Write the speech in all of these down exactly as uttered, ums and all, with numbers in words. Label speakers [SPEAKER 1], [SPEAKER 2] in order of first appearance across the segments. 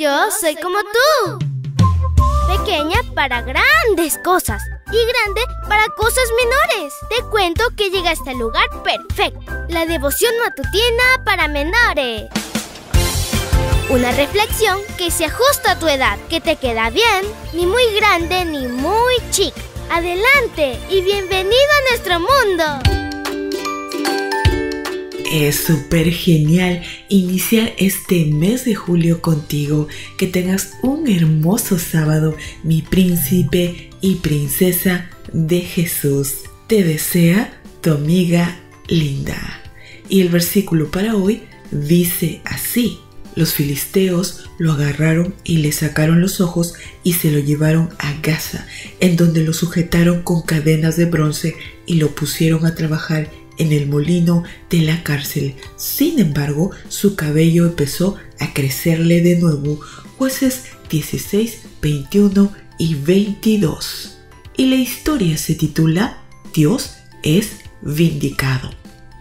[SPEAKER 1] Yo soy como tú. Pequeña para grandes cosas y grande para cosas menores. Te cuento que llegaste al lugar perfecto. La devoción matutina para menores. Una reflexión que se ajusta a tu edad, que te queda bien, ni muy grande ni muy chica. Adelante y bienvenido a nuestro mundo.
[SPEAKER 2] Es súper genial iniciar este mes de julio contigo. Que tengas un hermoso sábado, mi príncipe y princesa de Jesús. Te desea tu amiga Linda. Y el versículo para hoy dice así: los filisteos lo agarraron y le sacaron los ojos y se lo llevaron a Gaza, en donde lo sujetaron con cadenas de bronce y lo pusieron a trabajar en el molino de la cárcel. Sin embargo, su cabello empezó a crecerle de nuevo. Jueces dieciséis, veintiuno y veintidós. Y la historia se titula Dios es vindicado.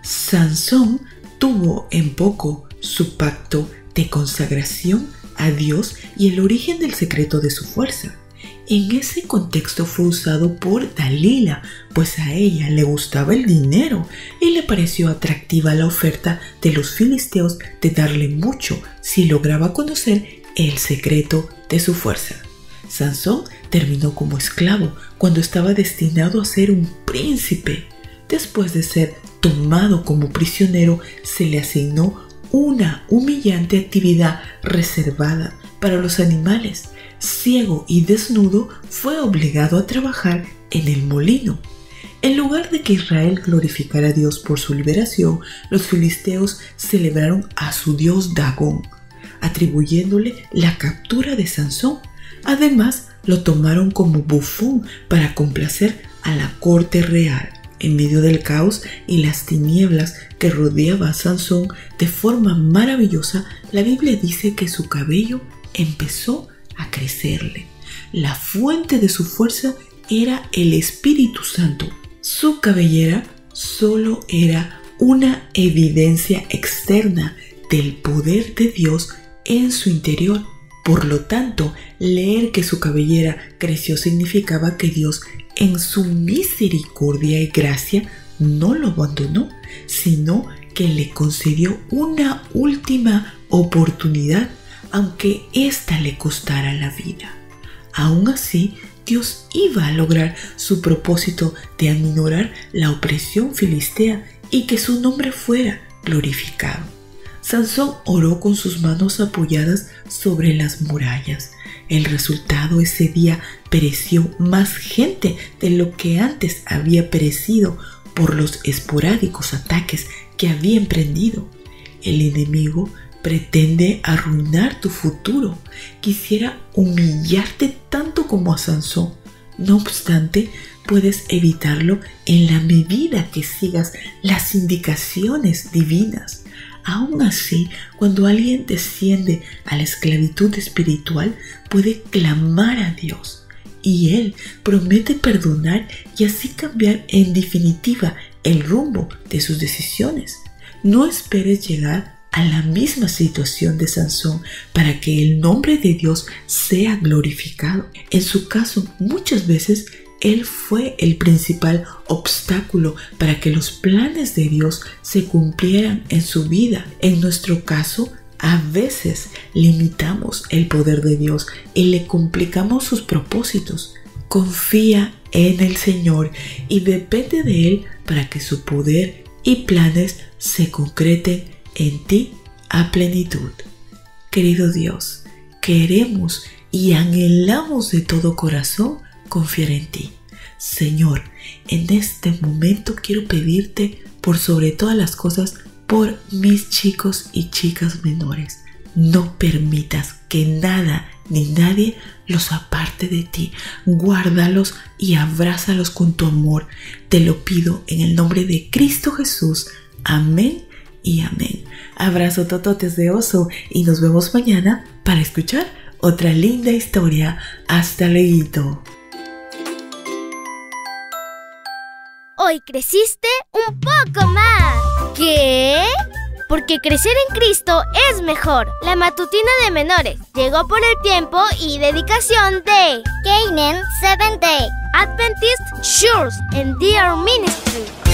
[SPEAKER 2] Sansón tuvo en poco su pacto de consagración a Dios y el origen del secreto de su fuerza. En ese contexto fue usado por Dalila, pues a ella le gustaba el dinero y le pareció atractiva la oferta de los filisteos de darle mucho si lograba conocer el secreto de su fuerza. Sansón terminó como esclavo cuando estaba destinado a ser un príncipe. Después de ser tomado como prisionero, se le asignó una humillante actividad reservada para los animales. Ciego y desnudo, fue obligado a trabajar en el molino. En lugar de que Israel glorificara a Dios por su liberación, los filisteos celebraron a su dios Dagón, atribuyéndole la captura de Sansón. Además, lo tomaron como bufón para complacer a la corte real. En medio del caos y las tinieblas que rodeaba a Sansón de forma maravillosa, la Biblia dice que su cabello empezó a crecerle. La fuente de su fuerza era el Espíritu Santo. Su cabellera solo era una evidencia externa del poder de Dios en su interior. Por lo tanto, leer que su cabellera creció significaba que Dios, en su misericordia y gracia, no lo abandonó, sino que le concedió una última oportunidad, aunque ésta le costara la vida. Aún así, Dios iba a lograr su propósito de aminorar la opresión filistea y que su nombre fuera glorificado. Sansón oró con sus manos apoyadas sobre las murallas. El resultado: ese día pereció más gente de lo que antes había perecido por los esporádicos ataques que había emprendido. El enemigo pretende arruinar tu futuro. Quisiera humillarte tanto como a Sansón. No obstante, puedes evitarlo en la medida que sigas las indicaciones divinas. Aún así, cuando alguien desciende a la esclavitud espiritual, puede clamar a Dios y Él promete perdonar y así cambiar en definitiva el rumbo de sus decisiones. No esperes llegar a la misma situación de Sansón para que el nombre de Dios sea glorificado. En su caso, muchas veces él fue el principal obstáculo para que los planes de Dios se cumplieran en su vida. En nuestro caso, a veces limitamos el poder de Dios y le complicamos sus propósitos. Confía en el Señor y depende de Él para que su poder y planes se concreten en ti a plenitud. Querido Dios, queremos y anhelamos de todo corazón confiar en ti. Señor, en este momento quiero pedirte por sobre todas las cosas por mis chicos y chicas menores. No permitas que nada ni nadie los aparte de ti. Guárdalos y abrázalos con tu amor. Te lo pido en el nombre de Cristo Jesús. Amén y amén. Abrazo tototes de oso y nos vemos mañana para escuchar otra linda historia. Hasta luego.
[SPEAKER 1] Hoy creciste un poco más. ¿Qué? porque crecer en Cristo es mejor. La matutina de menores llegó por el tiempo y dedicación de
[SPEAKER 3] Canaan Seventh Day
[SPEAKER 1] Adventist Church and Dear Ministry.